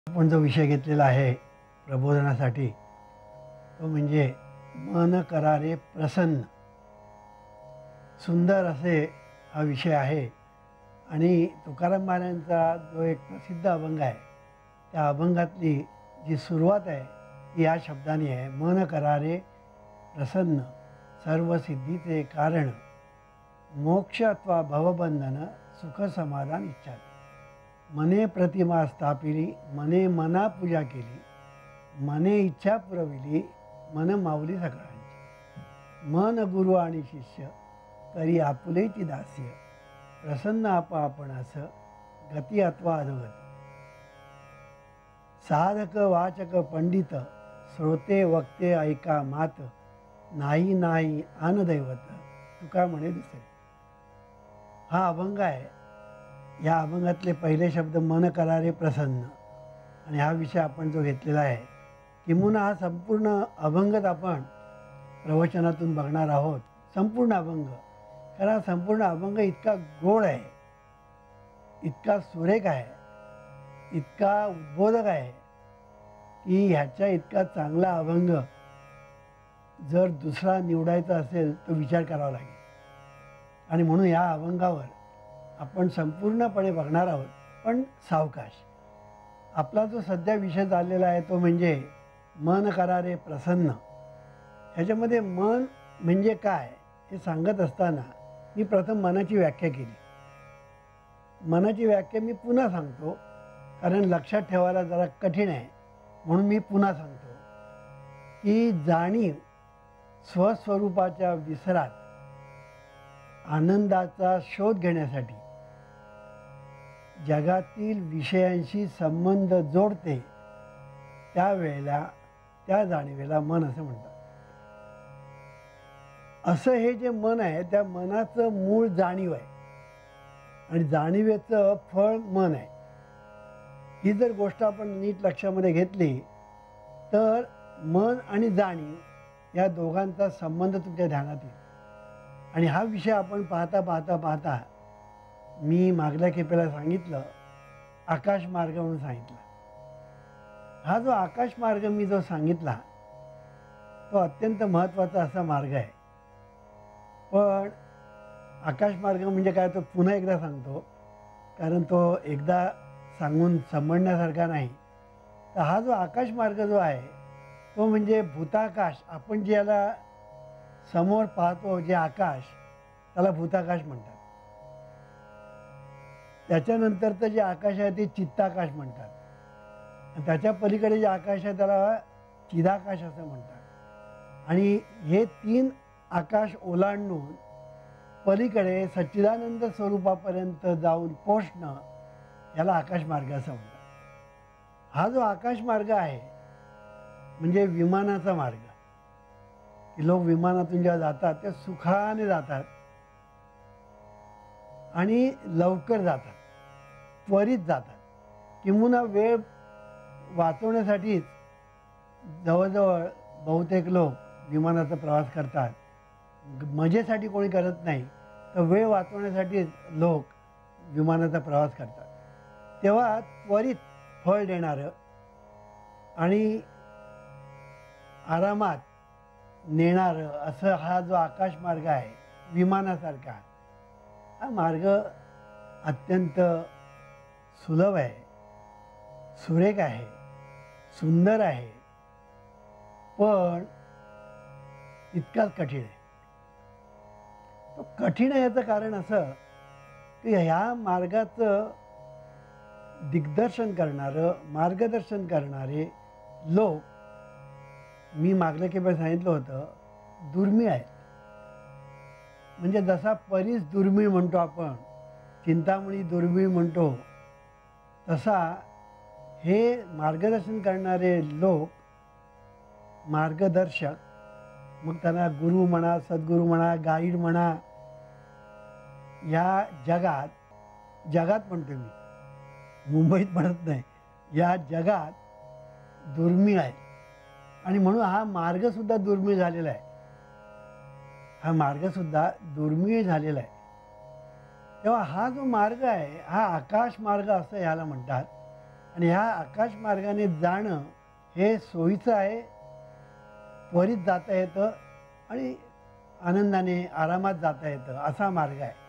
आपण जो विषय घेतलेला आहे प्रबोधनासाठी तो म्हणजे मन करारे प्रसन्न. सुंदर असे हा विषय आहे आणि तुकाराम महाराजांचा जो एक प्रसिद्ध अभंग आहे त्या अभंगातली जी सुरुवात आहे ती या शब्दाने आहे, मन करारे प्रसन्न सर्व सिद्धीचे कारण, मोक्ष अथवा भवबंधन सुख समाधान इच्छा. मने प्रतिमा स्थापिली, मने मना पूजा केली, मने इच्छा पुरविली, मन माऊली सकाळची. मन गुरु आणि शिष्य करी आपुलेची दास्य, प्रसन्न आपणास गती अथवा अधोगती. साधक वाचक पंडित श्रोते वक्ते ऐका मात, नाही नाही आन दैवत तुका म्हणे दुसरे. हा अभंग आहे. या अभंगातले पहिले शब्द मन करारे प्रसन्न आणि हा विषय आपण जो घेतलेला आहे किंबहुना हा संपूर्ण अभंगच आपण प्रवचनातून बघणार आहोत. संपूर्ण अभंग, कारण हा संपूर्ण अभंग इतका गोड आहे, इतका सुरेख आहे, इतका उद्बोधक आहे की ह्याच्या इतका चांगला अभंग जर दुसरा निवडायचा असेल तर विचार करावा लागेल. आणि म्हणून या अभंगावर आपण संपूर्णपणे बघणार आहोत, पण सावकाश. आपला जो सध्या विषय चाललेला आहे तो म्हणजे मन करारे प्रसन्न. ह्याच्यामध्ये मन म्हणजे काय हे सांगत असताना मी प्रथम मनाची व्याख्या केली. मनाची व्याख्या मी पुन्हा सांगतो कारण लक्षात ठेवायला जरा कठीण आहे, म्हणून मी पुन्हा सांगतो की जाणीव स्वस्वरूपाच्या विसरात आनंदाचा शोध घेण्यासाठी जगातील विषयांशी संबंध जोडते त्यावेळेला त्या जाणीवेला मन असं म्हणतात. असं हे जे मन आहे त्या मनाचं मूळ जाणीव आहे आणि जाणीवेचं फळ मन आहे. ही जर गोष्ट आपण नीट लक्षामध्ये घेतली तर मन आणि जाणीव या दोघांचा संबंध तुमच्या ध्यानात येईल. आणि हा विषय आपण पाहता पाहता पाहता मी मागल्या खेपेला सांगितलं आकाश मार्ग म्हणून सांगितला. हा जो आकाश मार्ग मी जो सांगितला तो अत्यंत महत्त्वाचा असा मार्ग आहे. पण आकाश मार्ग म्हणजे काय तो पुन्हा एकदा सांगतो कारण तो एकदा सांगून समजण्यासारखा नाही. तर हा जो आकाश मार्ग जो आहे तो म्हणजे भूताकाश. आपण जे याला समोर पाहतो जे आकाश त्याला भूताकाश म्हणतात. त्याच्यानंतरचं जे आकाश आहे ते चित्ताकाश म्हणतात. आणि त्याच्या पलीकडे जे आकाश आहे त्याला चिदाकाश असं म्हणतात. आणि हे तीन आकाश ओलांडून पलीकडे सच्चिदानंद स्वरूपापर्यंत जाऊन पोचणं याला आकाश मार्ग असं म्हणतात. हा जो आकाश मार्ग आहे म्हणजे विमानाचा मार्ग. की लोक विमानातून जेव्हा जातात ते सुखाने जातात आणि लवकर जातात, त्वरित जातात. किंबहुना वेळ वाचवण्यासाठीच जवळजवळ बहुतेक लोक विमानाचा प्रवास करतात. मजेसाठी कोणी करत नाही, तर वेळ वाचवण्यासाठीच लोक विमानाचा प्रवास करतात. तेव्हा त्वरित फळ देणारं आणि आरामात नेणारं असं हा जो आकाश मार्ग आहे विमानासारखा, हा मार्ग अत्यंत सुलभ आहे, सुरेख आहे, सुंदर आहे, पण इतकाच कठीण आहे. तो कठीण आहे याचं कारण असं की ह्या मार्गाचं दिग्दर्शन करणारं मार्गदर्शन करणारे लोक मी मागल्या केव्हा सांगितलं होतं दुर्मिळ आहेत. म्हणजे जसा परीस दुर्मिळ म्हणतो आपण, चिंतामणी दुर्मिळ म्हणतो, तसा हे मार्गदर्शन करणारे लोक, मार्गदर्शक, मग त्यांना गुरु म्हणा, सद्गुरू म्हणा, गाईड म्हणा, या जगात म्हणतो मी, मुंबईत म्हणत नाही, या जगात दुर्मिळ आहे. आणि म्हणून हा मार्गसुद्धा दुर्मिळ झालेला आहे. हा मार्गसुद्धा दुर्मिळ झालेला आहे. तेव्हा हा जो मार्ग आहे हा आकाश मार्ग असं ह्याला म्हणतात. आणि ह्या आकाश मार्गाने जाणं हे सोयीचं आहे, त्वरित जाता येतं आणि आनंदाने आरामात जाता येतं असा मार्ग आहे.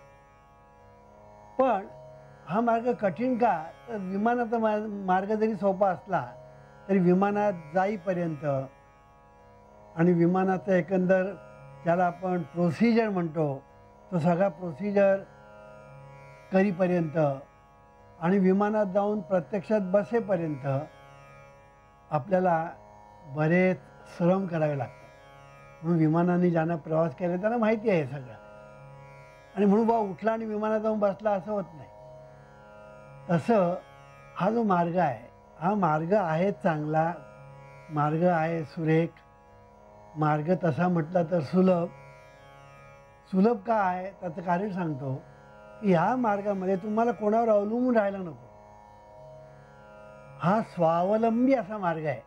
पण हा मार्ग कठीण का? तर विमानाचा मार्ग जरी सोपा असला तरी विमानात जाईपर्यंत आणि विमानाचं एकंदर ज्याला आपण प्रोसिजर म्हणतो तो सगळा प्रोसिजर करीपर्यंत आणि विमानात जाऊन प्रत्यक्षात बसेपर्यंत आपल्याला बरेच श्रम करावे लागतात. म्हणून विमानाने ज्यांना प्रवास केला त्यांना माहिती आहे सगळं. आणि म्हणून बा उठला आणि विमानात जाऊन बसला असं होत नाही. तसं हा जो मार्ग आहे हा मार्ग आहे चांगला, मार्ग आहे सुरेख, मार्ग तसा म्हटला तर सुलभ. सुलभ का आहे त्याचं कारण सांगतो की ह्या मार्गामध्ये तुम्हाला कोणावर अवलंबून राहायला नको. हा स्वावलंबी असा मार्ग आहे.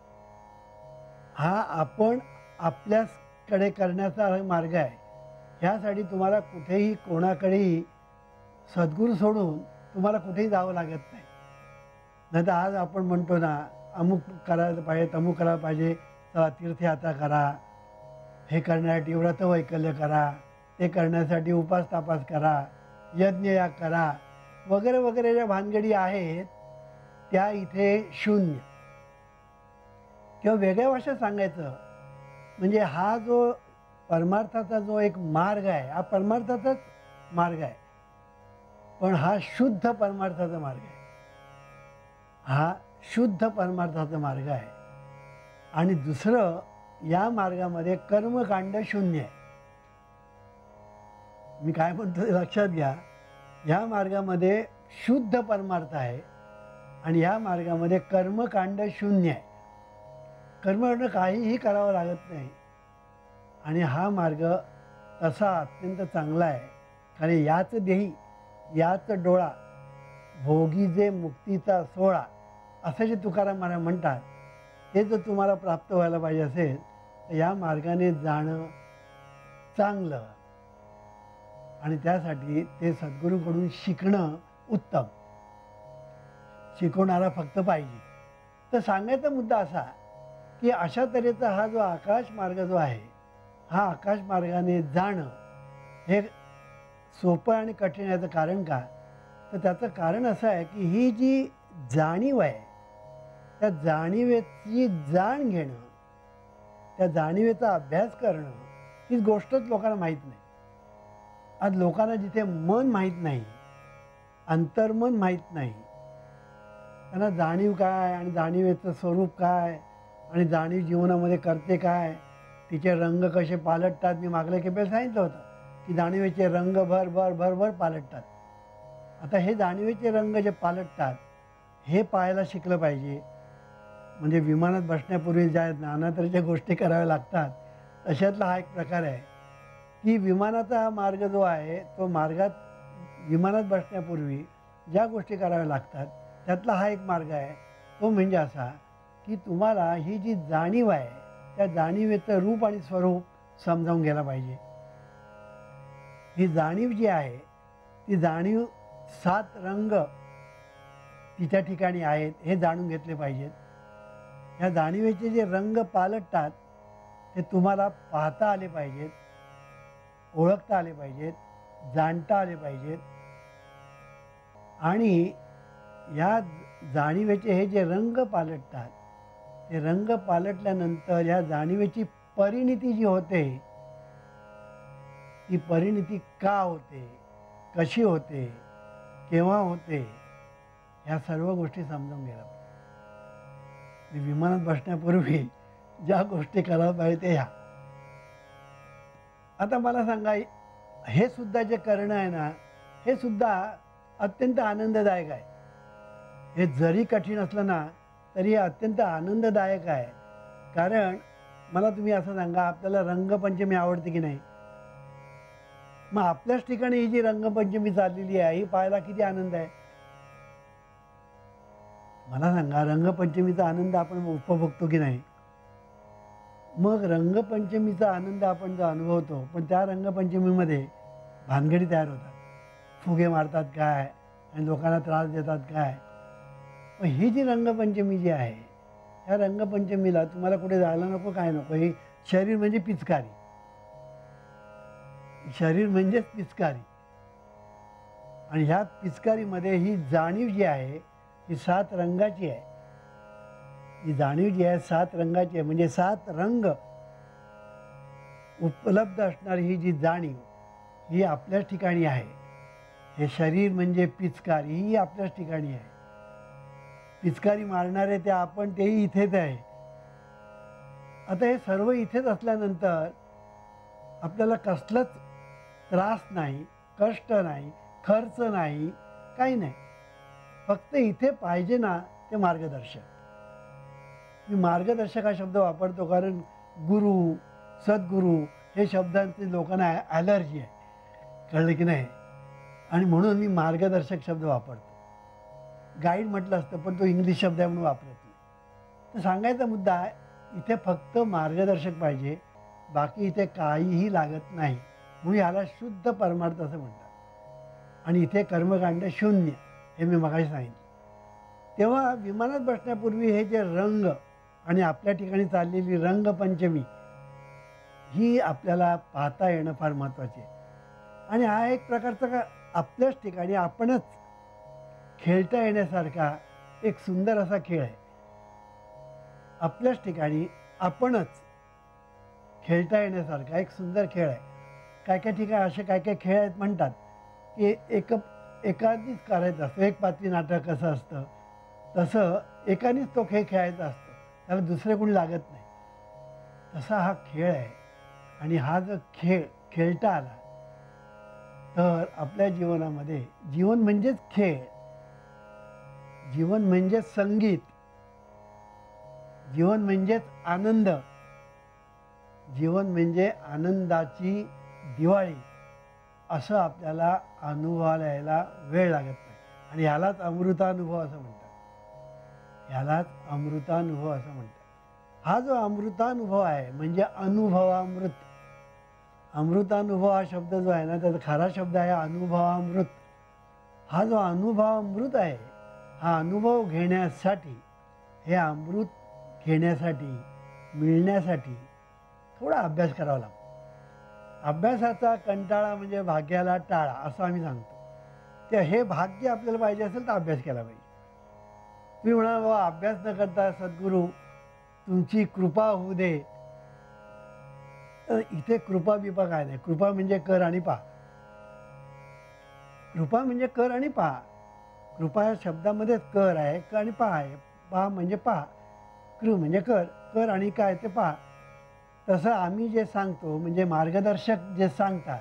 हा आपण आपल्याकडे करण्याचा मार्ग आहे. ह्यासाठी तुम्हाला कुठेही कोणाकडेही सद्गुरू सोडून तुम्हाला कुठेही जावं लागत नाही. नाही तर आज आपण म्हणतो ना अमुक करायला पाहिजे, तमुक करायला पाहिजे, चला तीर्थयात्रा करा, हे करण्यासाठी व्रतवैकल्य करा, ते करण्यासाठी उपास तापास करा, यज्ञयाग करा वगैरे वगैरे ज्या भानगडी आहेत त्या इथे शून्य. किंवा वेगळ्या भाषेत सांगायचं म्हणजे हा जो परमार्थाचा जो एक मार्ग आहे हा परमार्थाचाच मार्ग आहे, पण हा शुद्ध परमार्थाचा मार्ग आहे. हा शुद्ध परमार्थाचा मार्ग आहे. आणि दुसरं या मार्गामध्ये कर्मकांड शून्य आहे. मी काय म्हणतो लक्षात घ्या. या मार्गामध्ये शुद्ध परमार्थ आहे आणि या मार्गामध्ये कर्मकांड शून्य आहे. कर्मकांड काहीही करावं लागत नाही. आणि हा मार्ग तसा अत्यंत चांगला आहे. कारण याच देही याच डोळा भोगी जे मुक्तीचा सोहळा असं जे तुकाराम महाराज म्हणतात ते जर तुम्हाला प्राप्त व्हायला पाहिजे असेल तर या मार्गाने जाणं चांगलं. आणि त्यासाठी ते सद्गुरूकडून शिकणं उत्तम. शिकवणारा फक्त पाहिजे. तर सांगायचा मुद्दा असा की अशा तऱ्हेचा हा जो आकाश मार्ग जो आहे हा आकाश मार्गाने जाणं हे सोपं आणि कठीण याचं कारण का? तर त्याचं कारण असं आहे की ही जी जाणीव आहे त्या जाणीवेची जाण घेणं, त्या जाणीवेचा अभ्यास करणं ही गोष्टच लोकांना माहीत नाही. आज लोकांना जिथे मन माहीत नाही, अंतर्मन माहीत नाही, त्यांना जाणीव काय आणि जाणीवेचं स्वरूप काय आणि जाणीव जीवनामध्ये करते काय, तिचे रंग कसे पालटतात. मी मागल्या खेपेला सांगितलं होतं की जाणीवेचे रंग भर भर भर भर पालटतात. आता हे जाणीवेचे रंग जे पालटतात हे पाहायला शिकलं पाहिजे. म्हणजे विमानात बसण्यापूर्वी ज्या नाना तऱ्हेच्या गोष्टी कराव्या लागतात तशातला हा एक प्रकार आहे की विमानाचा हा मार्ग जो आहे तो मार्गात विमानात बसण्यापूर्वी ज्या गोष्टी कराव्या लागतात त्यातला हा एक मार्ग आहे. तो म्हणजे असा की तुम्हाला ही जी जाणीव आहे त्या जाणीवेचं रूप आणि स्वरूप समजावून घ्यायला पाहिजे. ही जाणीव जी आहे ती जाणीव 7 रंग तिच्या ठिकाणी आहेत हे जाणून घेतले पाहिजेत. या जाणीवेचे जे रंग पालटतात ते तुम्हाला पाहता आले पाहिजेत, ओळखता आले पाहिजेत, जाणता आले पाहिजेत. आणि या जाणीवेचे हे जे रंग पालटतात ते रंग पालटल्यानंतर या जाणीवेची परिणिती जी होते ती परिणिती का होते, कशी होते, केव्हा होते, ह्या सर्व गोष्टी समजून घ्यायला पाहिजे. विमानात बसण्यापूर्वी ज्या गोष्टी करायला पाहिजे ते ह्या. आता मला सांगा हे सुद्धा जे करणं आहे ना हे सुद्धा अत्यंत आनंददायक आहे. हे जरी कठीण असलं ना तरी हे अत्यंत आनंददायक आहे. कारण मला तुम्ही असं सांगा आपल्याला रंगपंचमी आवडते की नाही? मग आपल्याच ठिकाणी ही जी रंगपंचमी चाललेली आहे ही पाहायला किती आनंद आहे. मला सांगा रंगपंचमीचा आनंद आपण उपभोगतो की नाही? मग रंगपंचमीचा आनंद आपण जो अनुभवतो पण त्या रंगपंचमीमध्ये भानगडी तयार होतात. फुगे मारतात काय आणि लोकांना त्रास देतात काय. मग ही जी रंगपंचमी जी आहे, ह्या रंगपंचमीला तुम्हाला कुठे जायला नको, काय नको. ही शरीर म्हणजे पिचकारी, शरीर म्हणजेच पिचकारी. आणि ह्या पिचकारीमध्ये ही जाणीव जी आहे ही 7 रंगाची आहे. ही जाणीव जी आहे 7 रंगाची आहे. म्हणजे 7 रंग उपलब्ध असणारी ही जी जाणीव ही आपल्याच ठिकाणी आहे. हे शरीर म्हणजे पिचकारी ही आपल्याच ठिकाणी आहे. पिचकारी मारणारे ते आपण, तेही इथेच आहे. आता हे सर्व इथेच असल्यानंतर आपल्याला कसलाच त्रास नाही, कष्ट नाही, खर्च नाही, काही नाही. फक्त इथे पाहिजे ना ते मार्गदर्शक. मी मार्गदर्शक हा शब्द वापरतो कारण गुरु, सद्गुरू हे शब्दांची लोकांना ॲलर्जी आहे, कळलं की नाही. आणि म्हणून मी मार्गदर्शक शब्द वापरतो. गाईड म्हटलं असतं पण तो इंग्लिश शब्द आहे म्हणून वापरत नाही. तर सांगायचा मुद्दा आहे, इथे फक्त मार्गदर्शक पाहिजे, बाकी इथे काहीही लागत नाही. म्हणून याला शुद्ध परमार्थ असं म्हणतात. आणि इथे कर्मकांड शून्य, हे मी मगाशी सांगितलं. तेव्हा विमानात बसण्यापूर्वी हे जे रंग आणि आपल्या ठिकाणी चाललेली रंगपंचमी ही आपल्याला पाहता येणं फार महत्त्वाचे आहे. आणि हा एक प्रकारचा का आपल्याच ठिकाणी आपणच खेळता येण्यासारखा एक सुंदर असा खेळ आहे. आपल्याच ठिकाणी आपणच खेळता येण्यासारखा एक सुंदर खेळ आहे. काय काय ठिकाणी असे काय काय खेळ आहेत म्हणतात की एकानेच करायचं असतं. एक पात्री नाटक कसं असतं तसं एकानेच तो खेळ खेळायचा असतो, त्याला दुसरे कोणी लागत नाही. तसा हा खेळ आहे. आणि हा जर खेळ खेळता आला तर आपल्या जीवनामध्ये, जीवन म्हणजेच खेळ, जीवन म्हणजेच संगीत, जीवन म्हणजेच आनंद, जीवन म्हणजे आनंदाची दिवाळी, असं आपल्याला अनुभवायला यायला वेळ लागत नाही. आणि ह्यालाच अमृतानुभव असं म्हणतात. ह्यालाच अमृतानुभव असं म्हणतात. हा जो अमृतानुभव आहे म्हणजे अनुभवामृत. अमृतानुभव हा शब्द जो आहे ना, त्याचा खरा शब्द आहे अनुभवामृत. हा जो अनुभवामृत आहे, हा अनुभव घेण्यासाठी, हे अमृत घेण्यासाठी, मिळण्यासाठी थोडा अभ्यास करावा लागतो. अभ्यासाचा कंटाळा म्हणजे भाग्याला टाळा, असं आम्ही सांगतो. तर हे भाग्य आपल्याला पाहिजे असेल तर अभ्यास केला पाहिजे. तुम्ही म्हणा बाबा अभ्यास न करता सद्गुरू तुमची कृपा होऊ दे, तर इथे कृपा बिपा काय नाही. कृपा म्हणजे कर आणि पहा. कृपा म्हणजे कर आणि पहा. कृपा या शब्दामध्येच कर आहे, क आणि पहा आहे. पहा म्हणजे पहा, कृ म्हणजे कर, कर आणि काय ते पहा. तसं आम्ही जे सांगतो म्हणजे मार्गदर्शक जे सांगतात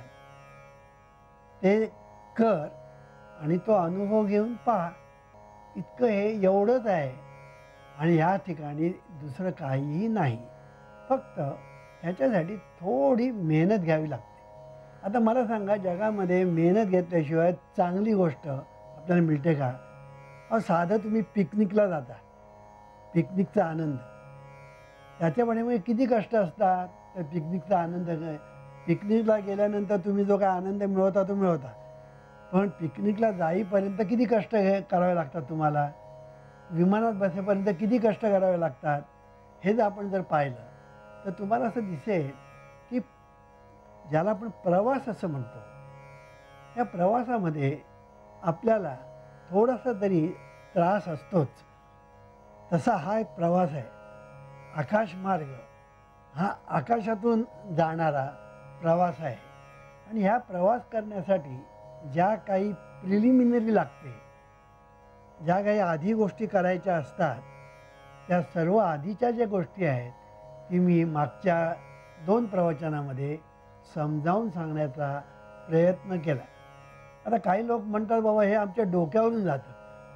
ते कर आणि तो अनुभव घेऊन पहा, इतकं हे एवढंच आहे. आणि ह्या ठिकाणी दुसरं काहीही नाही. फक्त ह्याच्यासाठी थोडी मेहनत घ्यावी लागते. आता मला सांगा, जगामध्ये मेहनत घेतल्याशिवाय चांगली गोष्ट आपल्याला मिळते का? अहो साधं तुम्ही पिकनिकला जाता, पिकनिकचा आनंद, त्याच्यामुळे किती कष्ट असतात. त्या पिकनिकचा आनंद काय, पिकनिकला गेल्यानंतर तुम्ही जो काय आनंद मिळवता तो मिळवता, पण पिकनिकला जाईपर्यंत किती कष्ट करावे लागतात तुम्हाला. विमानात बसेपर्यंत किती कष्ट करावे लागतात. हे जर आपण जर पाहिलं तर तुम्हाला असं दिसेल की ज्याला आपण प्रवास असं म्हणतो, या प्रवासामध्ये आपल्याला थोडासा तरी त्रास असतोच. तसा हा एक प्रवास आहे. आकाशमार्ग हा आकाशातून जाणारा प्रवास आहे. आणि ह्या प्रवास करण्यासाठी ज्या काही प्रिलिमिनरी लागते, ज्या काही आधी गोष्टी करायच्या असतात, त्या सर्व आधीच्या ज्या गोष्टी आहेत ती मी मागच्या 2 प्रवचनामध्ये समजावून सांगण्याचा प्रयत्न केला. आता काही लोक म्हणतात बाबा हे आमच्या डोक्यावरून जातं.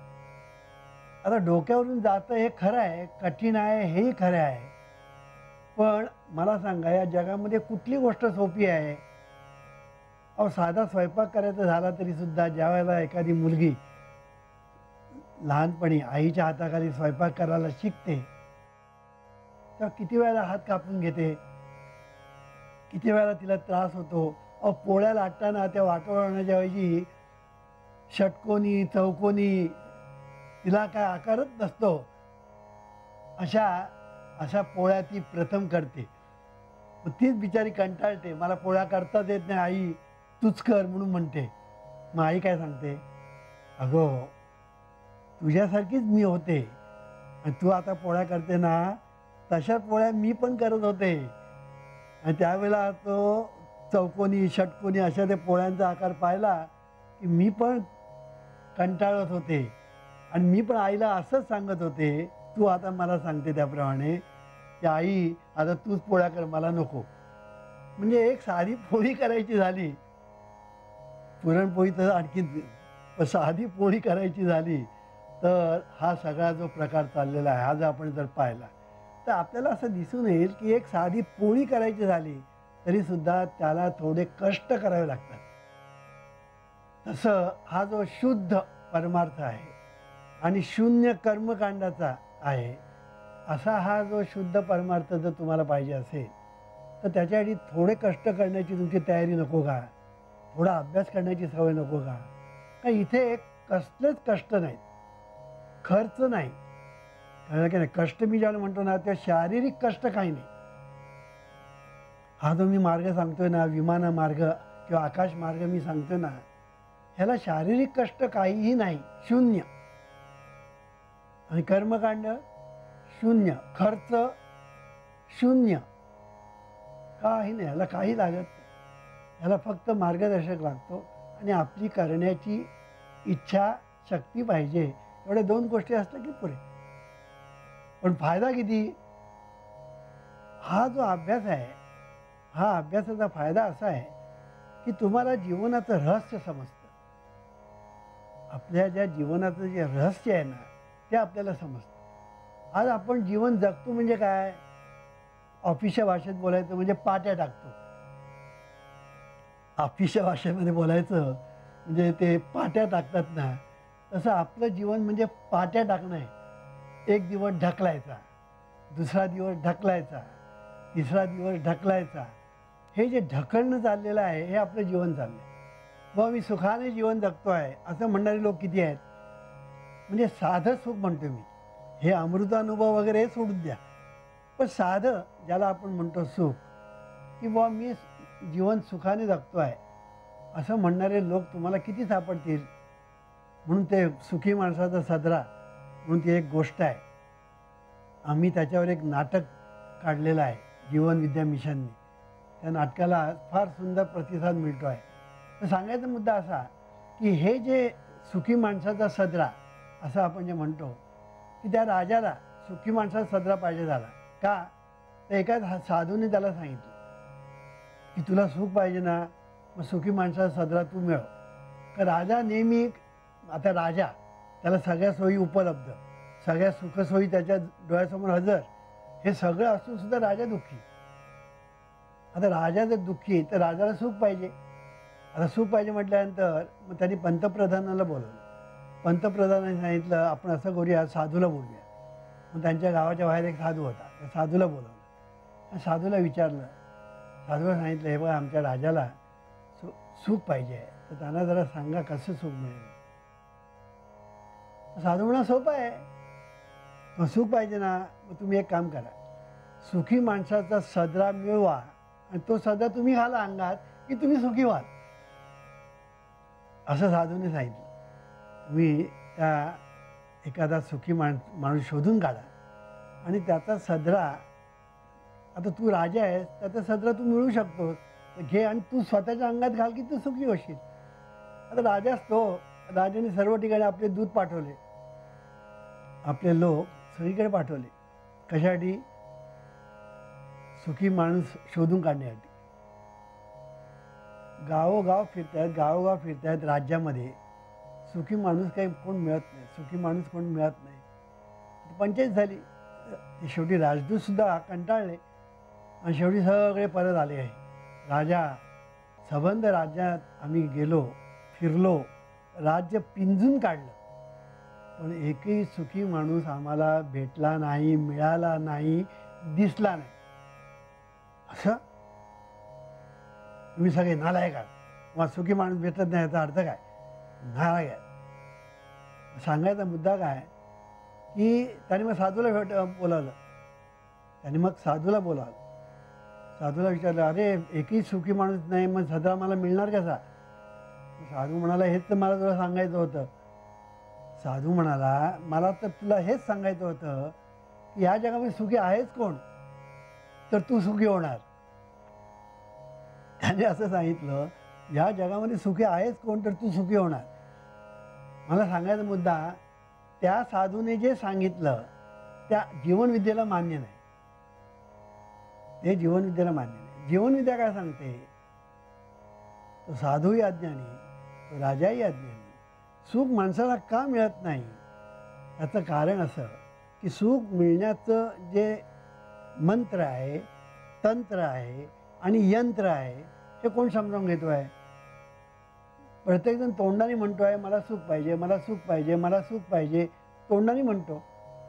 आता डोक्यावरून जातं हे खरं आहे, कठीण आहे हेही खरं आहे. पण मला सांगा, या जगामध्ये कुठली गोष्ट सोपी आहे? अहो साधा स्वयंपाक करायचा झाला तरी सुद्धा ज्या वेळेला एखादी मुलगी लहानपणी आईच्या हाताखाली स्वयंपाक करायला शिकते तर किती वेळेला हात कापून घेते, किती वेळेला तिला त्रास होतो. अहो पोळ्या लाटताना त्या वाटोळण्याच्या ऐवजी षटकोनी चौकोनी तिला काय आकारच नसतो अशा अशा पोळ्या ती प्रथम करते. मग तीच बिचारी कंटाळते, मला पोळ्या करताच येत नाही आई, तूच कर म्हणून म्हणते. मग आई काय सांगते, अगं तुझ्यासारखीच मी होते आणि तू आता पोळ्या करते ना, तशा पोळ्या मी पण करत होते. आणि त्यावेळेला तो चौकोनी षटकोनी अशा त्या पोळ्यांचा आकार पाहिला की मी पण कंटाळत होते आणि मी पण आईला असंच सांगत होते, तू आता मला सांगते त्याप्रमाणे की आई आता तूच पोळ्या कर, मला नको. म्हणजे एक साधी पोळी करायची झाली, पुरणपोळी तर आणखी साधी पोळी करायची झाली तर हा सगळा जो प्रकार चाललेला आहे, हा जर आपण जर पाहिला तर आपल्याला असं दिसून येईल की एक साधी पोळी करायची झाली तरीसुद्धा त्याला थोडे कष्ट करावे लागतात. तसं हा जो शुद्ध परमार्थ आहे आणि शून्य कर्मकांडाचा आहे, असा हा जो शुद्ध परमार्थ जर तुम्हाला पाहिजे असेल तर त्याच्यासाठी थोडे कष्ट करण्याची तुमची तयारी नको का? थोडा अभ्यास करण्याची सवय नको का? का इथे कसलेच कष्ट नाहीत, खर्च नाही. कळलं की नाही? कष्ट मी ज्याला म्हणतो ना, ते शारीरिक कष्ट काही नाही. हा जो मी मार्ग सांगतोय ना, विमान मार्ग किंवा आकाश मार्ग मी सांगतोय ना, ह्याला शारीरिक कष्ट काहीही नाही, शून्य. आणि कर्मकांड शून्य, खर्च शून्य, काही नाही. ह्याला काही लागत नाही. ह्याला फक्त मार्गदर्शक लागतो आणि आपली करण्याची इच्छा शक्ती पाहिजे. एवढ्या 2 गोष्टी असल्या की पुरे. पण फायदा किती? हा जो अभ्यास आहे, हा अभ्यासाचा फायदा असा आहे की तुम्हाला जीवनाचं रहस्य समजतं. आपल्या ज्या जीवनाचं जे रहस्य आहे ना, ते आपल्याला समजतं. आज आपण जीवन जगतो म्हणजे काय? ऑफिसच्या भाषेत बोलायचं म्हणजे पाट्या टाकतो. ऑफिसच्या भाषेमध्ये बोलायचं म्हणजे ते पाट्या टाकतात ना, तसं आपलं जीवन म्हणजे पाट्या टाकणं आहे. एक दिवस ढकलायचा, दुसरा दिवस ढकलायचा, तिसरा दिवस ढकलायचा. हे जे ढकलणं चाललेलं आहे, हे आपलं जीवन चाललं आहे. मग मी सुखाने जीवन जगतो आहे असं म्हणणारे लोक किती आहेत? म्हणजे साधं सुख म्हणतो मी, हे अमृतानुभव वगैरे हे सोडून द्या. पण साधं ज्याला आपण म्हणतो सुख, की बुवा मी जीवन सुखाने जगतो आहे असं म्हणणारे लोक तुम्हाला किती सापडतील? म्हणून ते सुखी माणसाचा सदरा म्हणून ती एक गोष्ट आहे. आम्ही त्याच्यावर एक नाटक काढलेलं आहे जीवन विद्या मिशनने. त्या नाटकाला फार सुंदर प्रतिसाद मिळतो आहे. तर सांगायचा मुद्दा असा की हे जे सुखी माणसाचा सदरा असं आपण जे म्हणतो, की त्या राजाला सुखी माणसाचा सदरा पाहिजे झाला का? तर एका साधूने त्याला सांगितलं की तुला सुख पाहिजे ना, मग सुखी माणसाचा सदरा तू मिळव. तर राजा नेहमी, आता राजा त्याला सगळ्या सोयी उपलब्ध, सगळ्या सुखसोयी त्याच्या डोळ्यासमोर हजर, हे सगळं असून सुद्धा राजा दुःखी. आता राजा जर दुःखी तर राजाला सुख पाहिजे. आता सुख पाहिजे म्हटल्यानंतर मग त्यांनी पंतप्रधानाला बोलवलं. पंतप्रधानाने सांगितलं आपण असं करूया, साधूला बोलूया. मग त्यांच्या गावाच्या बाहेर एक साधू होता, त्या साधूला बोलवलं. त्या साधूला विचारलं, साधूला सांगितलं, हे बघा आमच्या राजाला सुख पाहिजे आहे, तर त्यांना जरा सांगा कसं सुख मिळेल. साधू म्हणा सोपं आहे, मग सुख पाहिजे ना, मग तुम्ही एक काम करा, सुखी माणसाचा सदरा मिळवा आणि तो सदरा तुम्ही घाला अंगात की तुम्ही सुखी व्हाल, असं साधूने सांगितलं. तुम्ही त्या एखादा सुखी माणूस शोधून काढा आणि त्याचा सदरा, आता तू राजा आहेस, त्याचा सदरा तू मिळू शकतो, घे आणि तू स्वतःच्या अंगात घाल की तू सुखी होशील. आता राजाच तो, राजाने सर्व ठिकाणी आपले दूत पाठवले, आपले लोक सगळीकडे पाठवले. कशासाठी? सुखी माणूस शोधून काढण्यासाठी. गावोगाव फिरतायत, गावोगाव फिरतायत राज्यामध्ये, सुखी माणूस काही कोण मिळत नाही, सुखी माणूस कोण मिळत नाही. पंचायत झाली. शेवटी राजदूतसुद्धा कंटाळले आणि शेवटी सगळे परत आले आहे. राजा, संबंध राज्यात आम्ही गेलो, फिरलो, राज्य पिंजून काढलं, पण एकही सुखी माणूस आम्हाला भेटला नाही, मिळाला नाही, दिसला नाही. असं तुम्ही सगळे नालायक आहात, मग सुखी माणूस भेटत नाही याचा अर्थ काय? नालायक आहे. सांगायचा मुद्दा काय की त्याने मग साधूला बोलावलं. त्याने मग साधूला बोलावलं. साधूला विचारलं, अरे एकही सुखी माणूस नाही, मग सदरा मला मिळणार कसा? साधू म्हणाला, हेच तर मला तुला सांगायचं होतं. साधू म्हणाला, मला तर तुला हेच सांगायचं होतं की ह्या जगामध्ये सुखी आहेच कोण, तर तू सुखी होणार. त्याने असं सांगितलं, या जगामध्ये सुखी आहेच कोण, तर तू सुखी होणार. मला सांगायचा मुद्दा, त्या साधूने जे सांगितलं त्या जीवनविद्येला मान्य नाही. ते जीवनविद्येला मान्य नाही. जीवनविद्या काय सांगते, तो साधूही अज्ञानी, तो राजाही अज्ञानी. सुख माणसाला का मिळत नाही, याचं कारण असं की सुख मिळण्याचं जे मंत्र आहे, तंत्र आहे आणि यंत्र आहे, हे कोण समजावून घेतो आहे? प्रत्येकजण तोंडाने म्हणतो आहे, मला सुख पाहिजे, मला सुख पाहिजे, मला सुख पाहिजे. तोंडाने म्हणतो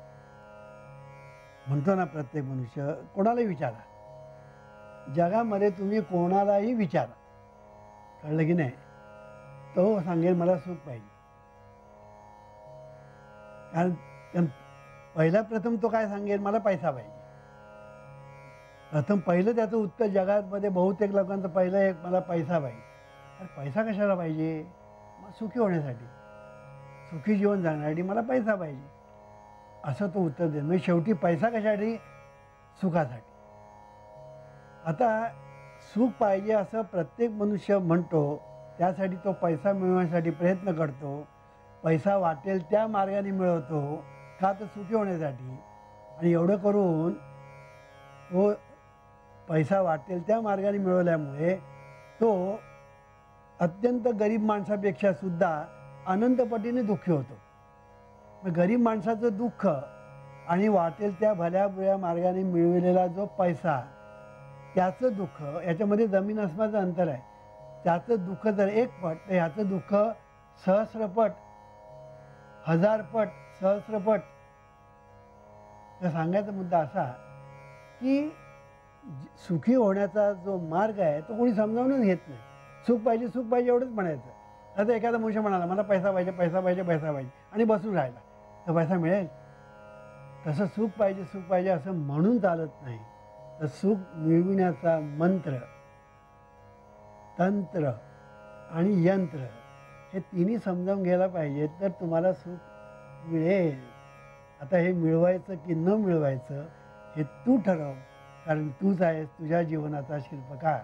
ना प्रत्येक मनुष्य. कोणालाही विचारा, जगामध्ये तुम्ही कोणालाही विचारा, कळलं की नाही, तो सांगेल मला सुख पाहिजे. कारण पहिला प्रथम तो काय सांगेल, मला पैसा पाहिजे. पहिलं त्याचं उत्तर जगामध्ये बहुतेक लोकांचं पहिलं एक, मला पैसा पाहिजे. अरे पैसा कशाला पाहिजे? मग सुखी होण्यासाठी, सुखी जीवन जगण्यासाठी मला पैसा पाहिजे, असं तो उत्तर देईल. म्हणजे शेवटी पैसा कशासाठी? सुखासाठी. आता सुख पाहिजे असं प्रत्येक मनुष्य म्हणतो, त्यासाठी तो पैसा मिळवण्यासाठी प्रयत्न करतो. पैसा वाटेल त्या मार्गाने मिळवतो, का तर सुखी होण्यासाठी. आणि एवढं करून तो पैसा वाटेल त्या मार्गाने मिळवल्यामुळे तो अत्यंत गरीब माणसापेक्षा सुद्धा अनंत पटीने दुःखी होतो. मग गरीब माणसाचं दुःख आणि वाटेल त्या भल्या बुऱ्या मार्गाने मिळवलेला जो पैसा, त्याचं दुःख, याच्यामध्ये जमीन अस्माचं अंतर आहे. त्याचं दुःख जर 1 पट, तर ह्याचं दुःख सहस्रपट, 1000 पट, सहस्रपट. तर सांगायचा मुद्दा असा की सुखी होण्याचा जो मार्ग आहे तो कोणी समजावूनच घेत नाही. सुख पाहिजे, सुख पाहिजे एवढंच म्हणायचं. आता एखादा मनुष्य म्हणाला, मला पैसा पाहिजे, पैसा पाहिजे, पैसा पाहिजे, आणि बसून राहिला, तर पैसा मिळेल? तसं सुख पाहिजे, सुख पाहिजे असं म्हणून चालत नाही. तर सुख मिळविण्याचा मंत्र, तंत्र आणि यंत्र हे तिन्ही समजावून घ्यायला पाहिजे, तर तुम्हाला सुख मिळेल. आता हे मिळवायचं की न मिळवायचं हे तू ठरव, कारण तूच आहेस तुझ्या जीवनाचा शिल्पकार.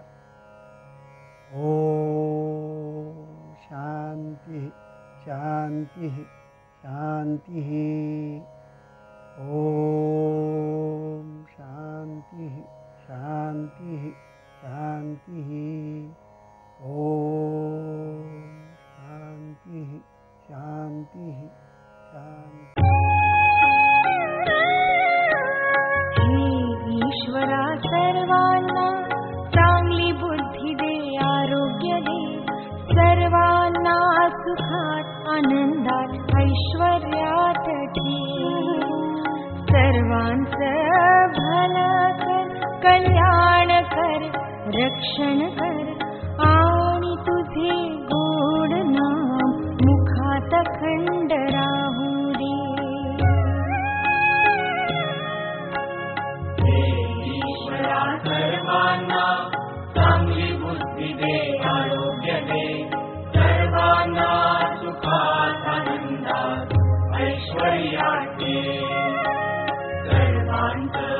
ओम शांती शांती शांती. ओम शांती शांती शांती. ओम शांती शांती शांती. ईश्वरा सर्वांना चांगली बुद्धी दे, आरोग्य दे, सर्वांना सुखात आनंदात ऐश्वर्यात ठेव. सर्वांचं भलं कर, कल्याण कर, रक्षण कर, आणि तुझे गोड नाम मुखात खंड राहू दे. सर्वांना चांगली बुद्धी दे, आरोग्य दे, सर्वांना सुखात आनंदात ऐश्वर्यात दे. सर्वांचं